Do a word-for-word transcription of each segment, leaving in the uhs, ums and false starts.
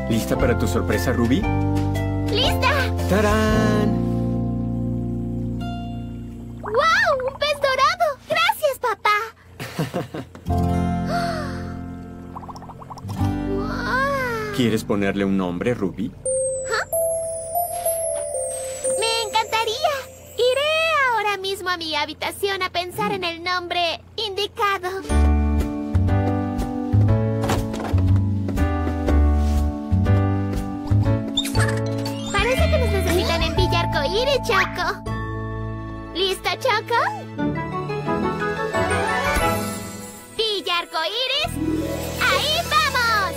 ¿Lista para tu sorpresa, Ruby? ¡Lista! ¡Tarán! ¡Wow! ¡Un pez dorado! ¡Gracias, papá! Wow. ¿Quieres ponerle un nombre, Ruby? Me encantaría. Iré ahora mismo a mi habitación a pensar en el nombre indicado. Parece que nos necesitan en Villa Arcoíris, Choco. ¿Listo, Choco? Villa Arcoíris, ¡ahí vamos!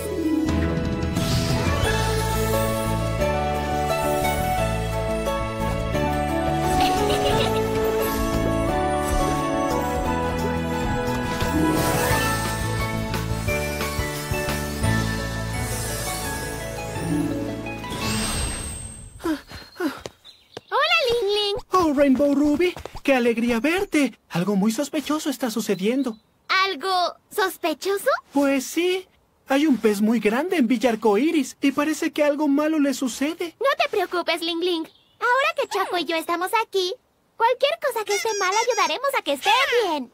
¡Hola, Ling Ling! Oh, Rainbow Ruby, qué alegría verte. Algo muy sospechoso está sucediendo. ¿Algo sospechoso? Pues sí, hay un pez muy grande en Villa Arcoíris y parece que algo malo le sucede. No te preocupes, Ling Ling. Ahora que Choco y yo estamos aquí, cualquier cosa que esté mal ayudaremos a que esté bien.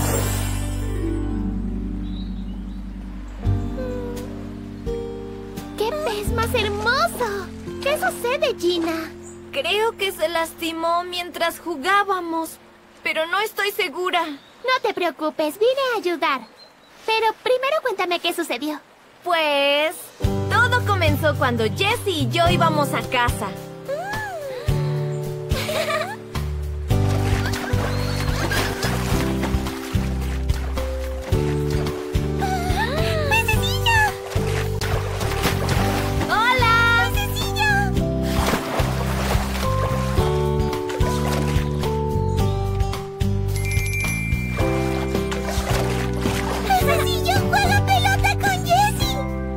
¡Qué pez más hermoso! ¿Qué sucede, Gina? Creo que se lastimó mientras jugábamos, pero no estoy segura. No te preocupes, vine a ayudar. Pero primero cuéntame qué sucedió. Pues todo comenzó cuando Jessie y yo íbamos a casa. ¡Pececillo! ¡Hola! ¡Pececillo! ¡Pececillo juega pelota con Jessie!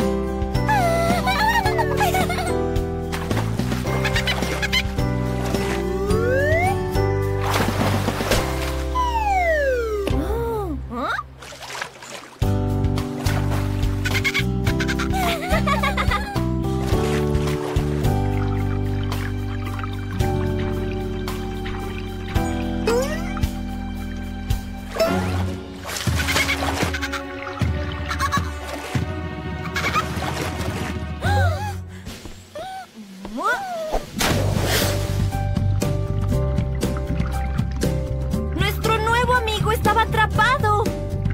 Nuestro nuevo amigo estaba atrapado.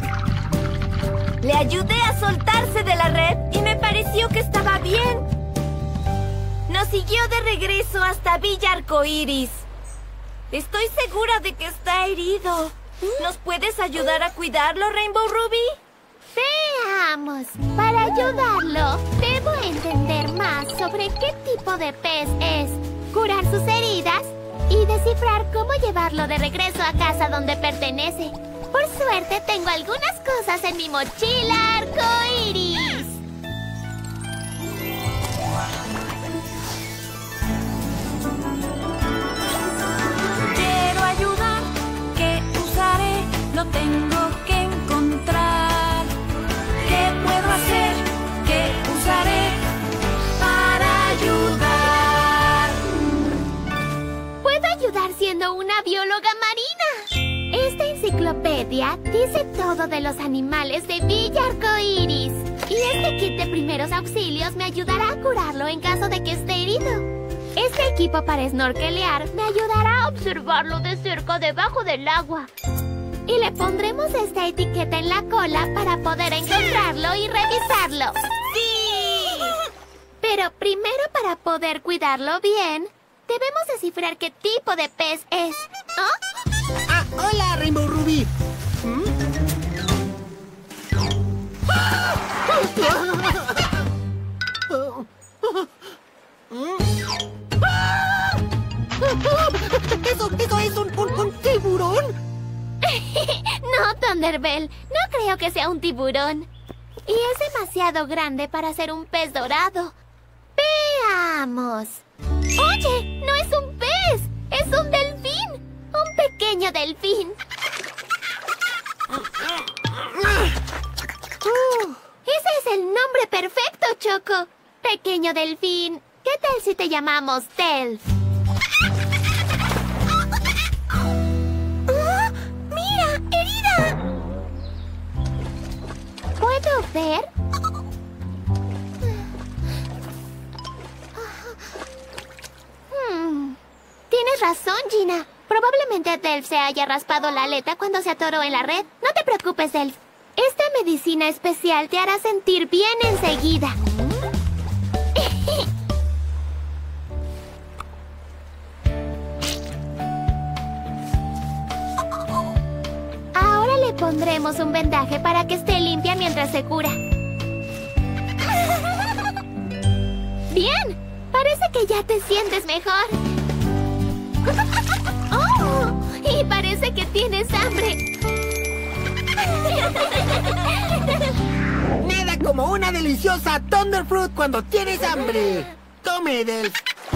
Le ayudé a soltarse de la red y me pareció que estaba bien. Nos siguió de regreso hasta Villa Arcoíris. Estoy segura de que está herido. ¿Nos puedes ayudar a cuidarlo, Rainbow Ruby? Veamos. Para ayudarlo, debo entender más sobre qué tipo de pez es, curar sus heridas y descifrar cómo llevarlo de regreso a casa donde pertenece. Por suerte, tengo algunas cosas en mi mochila arcoíris. Quiero ayudar, ¿qué usaré? Lo tengo que encontrar. ¿Qué puedo hacer? ¿Qué usaré para ayudar? Puedo ayudar siendo una bióloga marina. Esta enciclopedia dice todo de los animales de Villa Arcoíris. Y este kit de primeros auxilios me ayudará a curarlo en caso de que esté herido. Este equipo para snorkelear me ayudará a observarlo de cerca debajo del agua. Y le pondremos esta etiqueta en la cola para poder encontrarlo y revisarlo. ¡Sí! Pero primero, para poder cuidarlo bien, debemos descifrar qué tipo de pez es. ¿Oh? Ah, hola, Rainbow Ruby. ¿Eso, eso es un, un, un tiburón? No, Thunderbell, no creo que sea un tiburón. Y es demasiado grande para ser un pez dorado. Veamos. Oye, no es un pez, es un delfín. Un pequeño delfín. Ese es el nombre perfecto, Choco. Pequeño delfín, ¿qué tal si te llamamos Delf? ¡Oh! ¡Mira! ¡Herida! ¿Puedo ver? Hmm. Tienes razón, Gina. Probablemente Delf se haya raspado la aleta cuando se atoró en la red. No te preocupes, Delf. Esta medicina especial te hará sentir bien enseguida. Ahora le pondremos un vendaje para que esté limpia mientras se cura. Bien, parece que ya te sientes mejor. ¡Oh! Y parece que tienes hambre. Nada como una deliciosa Thunderfruit cuando tienes hambre. Tome, Delf.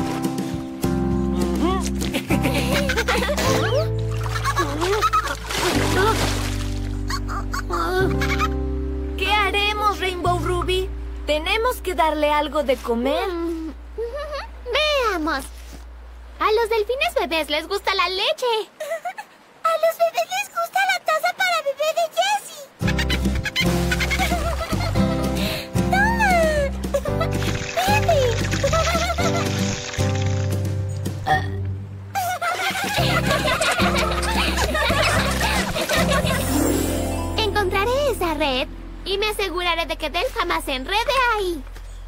¿Qué haremos, Rainbow Ruby? Tenemos que darle algo de comer. Mm. Veamos. A los delfines bebés les gusta la leche. A los bebés les gusta la taza para bebé de Jessie. ¡Toma! ¡Bebe! Encontraré esa red y me aseguraré de que Delf jamás se enrede ahí.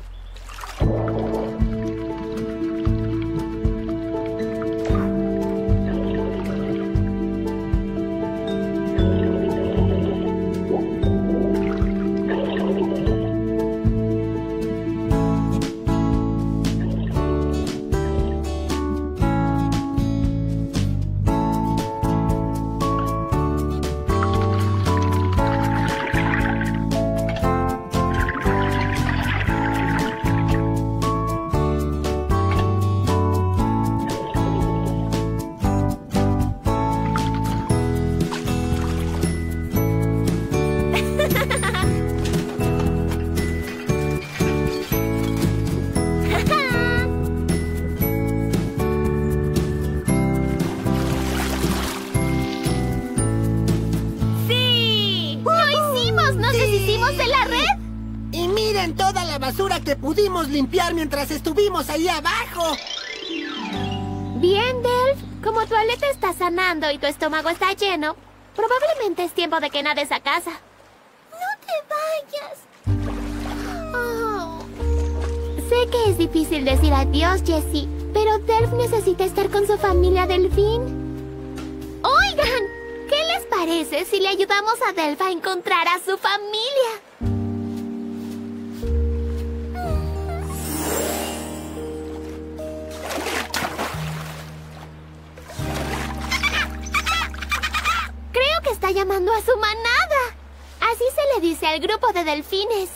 Toda la basura que pudimos limpiar mientras estuvimos ahí abajo. Bien, Delf. Como tu aleta está sanando y tu estómago está lleno, probablemente es tiempo de que nades a casa. ¡No te vayas! Oh. Sé que es difícil decir adiós, Jessie, pero Delf necesita estar con su familia delfín. Oigan, ¿qué les parece si le ayudamos a Delf a encontrar a su familia? Está llamando a su manada. Así se le dice al grupo de delfines.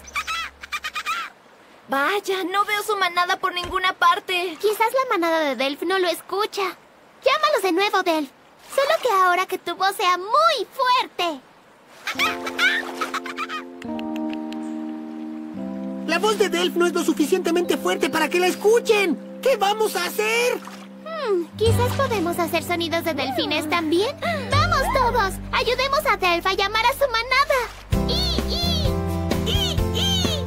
Vaya, no veo su manada por ninguna parte. Quizás la manada de Delf no lo escucha. Llámalos de nuevo, Delf. Solo que ahora que tu voz sea muy fuerte. La voz de Delf no es lo suficientemente fuerte para que la escuchen. ¿Qué vamos a hacer? Hmm, quizás podemos hacer sonidos de delfines también. ¡Vamos todos! ¡Ayudemos a Delf a llamar a su manada! ¡I, i! ¡I, i!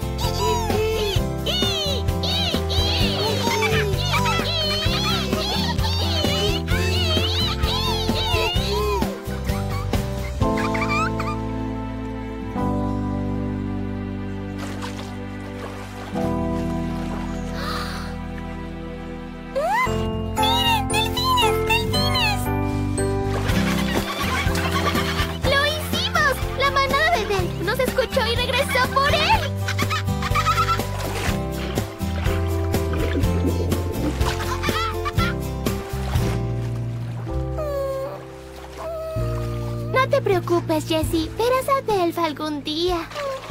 Y regresó por él. No te preocupes, Jessie. Verás a Delf algún día.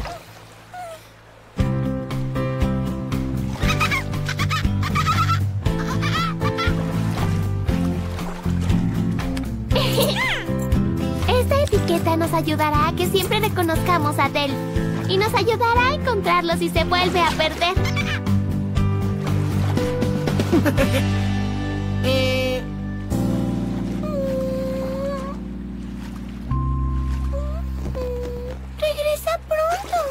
Esta etiqueta nos ayudará a que siempre reconozcamos a Delf y nos ayudará a encontrarlo si se vuelve a perder. eh... Regresa pronto.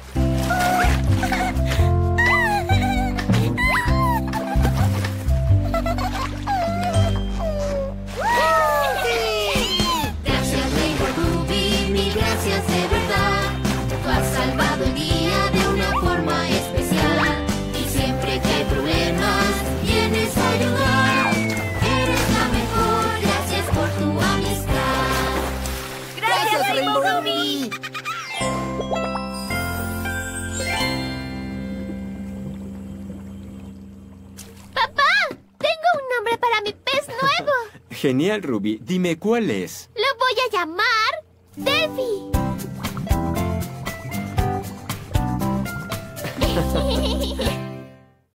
Gracias, Rainbow Ruby, mil gracias de verdad. Tú has salvado el día de una forma especial. Y siempre que hay problemas, vienes a ayudar. Eres la mejor, gracias por tu amistad. ¡Gracias, Rainbow Ruby! ¡Papá! Tengo un nombre para mi pez nuevo. Genial, Ruby. Dime cuál es. Lo voy a llamar Delphi.